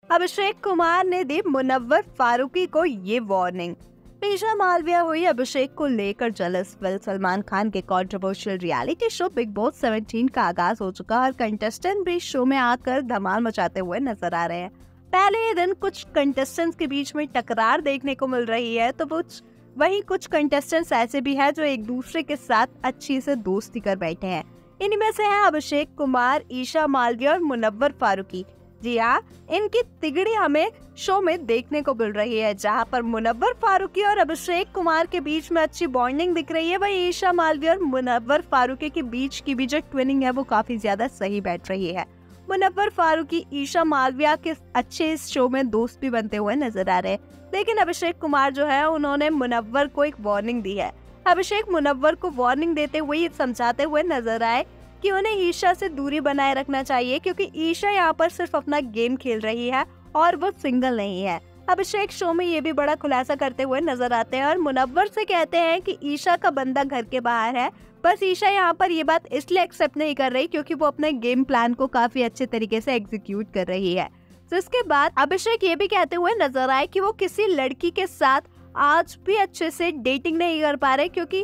अभिषेक कुमार ने दी मुनव्वर फारूकी को ये वार्निंग। ईशा मालविया हुई अभिषेक को लेकर जेलस। सलमान खान के controversial reality show Bigg Boss 17 का आगाज हो चुका और कंटेस्टेंट भी शो में आकर धमाल मचाते हुए नजर आ रहे हैं। पहले ही दिन कुछ कंटेस्टेंट्स के बीच में टकरार देखने को मिल रही है, तो वहीं कुछ कंटेस्टेंट्स ऐसे भी हैं जो एक दूसरे के साथ अच्छी से दोस्ती कर बैठे हैं। इनमें से हैं अभिषेक कुमार, ईशा मालविया और मुनव्वर फारूकी। जी हाँ, इनकी तिगड़ी हमें शो में देखने को मिल रही है, जहां पर मुनव्वर फारूकी और अभिषेक कुमार के बीच में अच्छी बॉन्डिंग दिख रही है। वहीं ईशा मालविया और मुनव्वर फारूकी के बीच की भी जो ट्विनिंग है वो काफी ज्यादा सही बैठ रही है। मुनव्वर फारूकी ईशा मालविया के अच्छे इस शो में दोस्त भी बनते हुए नजर आ रहे हैं, लेकिन अभिषेक कुमार जो है उन्होंने मुनव्वर को एक वार्निंग दी है। अभिषेक मुनव्वर को वार्निंग देते हुए ये समझाते हुए नजर आए कि उन्हें ईशा से दूरी बनाए रखना चाहिए, क्योंकि ईशा यहाँ पर सिर्फ अपना गेम खेल रही है और वो सिंगल नहीं है। अभिषेक शो में ये भी बड़ा खुलासा करते हुए नजर आते हैं और मुनव्वर से कहते हैं कि ईशा का बंदा घर के बाहर है, बस ईशा यहाँ पर ये बात इसलिए एक्सेप्ट नहीं कर रही क्योंकि वो अपने गेम प्लान को काफी अच्छे तरीके से एग्जीक्यूट कर रही है। जिसके बाद अभिषेक ये भी कहते हुए नजर आए कि वो किसी लड़की के साथ आज भी अच्छे से डेटिंग नहीं कर पा रहे, क्योंकि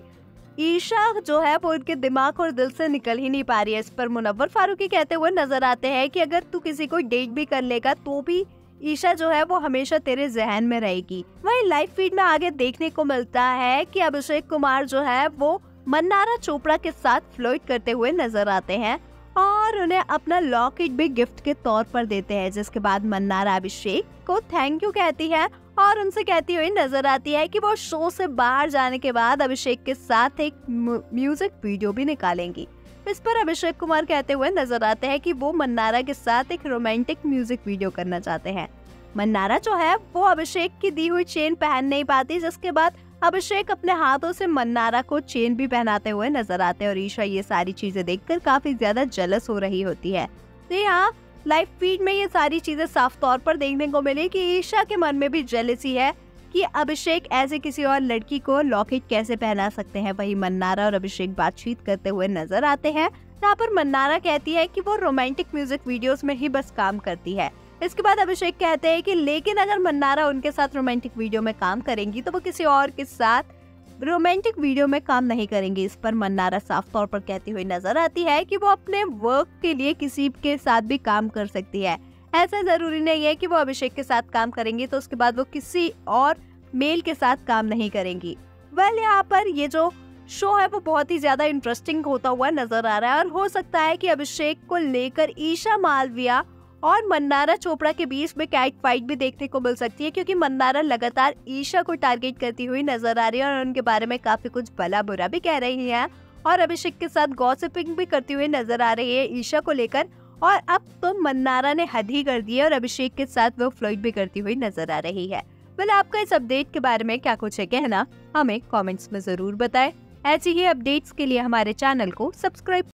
ईशा जो है वो उनके दिमाग और दिल से निकल ही नहीं पा रही है। इस पर मुनव्वर फारूकी कहते हुए नजर आते हैं कि अगर तू किसी को डेट भी कर लेगा तो भी ईशा जो है वो हमेशा तेरे जहन में रहेगी। वहीं लाइव फीड में आगे देखने को मिलता है कि अभिषेक कुमार जो है वो मन्नारा चोपड़ा के साथ फ्लर्ट करते हुए नजर आते हैं और उन्हें अपना लॉकेट भी गिफ्ट के तौर पर देते हैं। जिसके बाद मन्नारा अभिषेक को थैंक यू कहती है और उनसे कहती हुई नजर आती है कि वो शो से बाहर जाने के बाद अभिषेक के साथ एक म्यूजिक वीडियो भी निकालेंगी। इस पर अभिषेक कुमार कहते हुए नजर आते हैं कि वो मन्नारा के साथ एक रोमांटिक म्यूजिक वीडियो करना चाहते हैं। मन्नारा जो है वो अभिषेक की दी हुई चेन पहन नहीं पाती, जिसके बाद अभिषेक अपने हाथों से मन्नारा को चेन भी पहनाते हुए नजर आते हैं और ईशा ये सारी चीजें देखकर काफी ज्यादा जेलस हो रही होती है। तो यहाँ लाइव फीड में ये सारी चीजें साफ तौर पर देखने को मिली कि ईशा के मन में भी जेलसी है कि अभिषेक ऐसे किसी और लड़की को लॉकेट कैसे पहना सकते हैं। वही मन्नारा और अभिषेक बातचीत करते हुए नजर आते हैं, जहाँ पर मन्नारा कहती है कि वो रोमांटिक म्यूजिक वीडियोस में ही बस काम करती है। इसके बाद अभिषेक कहते हैं कि लेकिन अगर मन्नारा उनके साथ रोमांटिक वीडियो में काम करेंगी तो वो किसी और के साथ रोमांटिक वीडियो में काम नहीं करेंगी। इस पर मन्नारा साफ तौर पर कहती हुई नजर आती है कि वो अपने वर्क के लिए किसी के साथ भी काम कर सकती है। ऐसा जरूरी नहीं है कि वो अभिषेक के साथ काम करेंगी तो उसके बाद वो किसी और मेल के साथ काम नहीं करेंगी। यहाँ पर ये जो शो है वो बहुत ही ज्यादा इंटरेस्टिंग होता हुआ नजर आ रहा है और हो सकता है कि अभिषेक को लेकर ईशा मालविया और मन्नारा चोपड़ा के बीच में कैट फाइट भी देखने को मिल सकती है, क्योंकि मन्नारा लगातार ईशा को टारगेट करती हुई नजर आ रही है और उनके बारे में काफी कुछ भला बुरा भी कह रही है और अभिषेक के साथ गॉसिपिंग भी करती हुई नजर आ रही है ईशा को लेकर। और अब तो मन्नारा ने हद ही कर दी है और अभिषेक के साथ वो फ्लर्ट भी करती हुई नजर आ रही है। आपका इस अपडेट के बारे में क्या कुछ है कहना, हमें कमेंट्स में जरूर बताएं। ऐसी ही अपडेट्स के लिए हमारे चैनल को सब्सक्राइब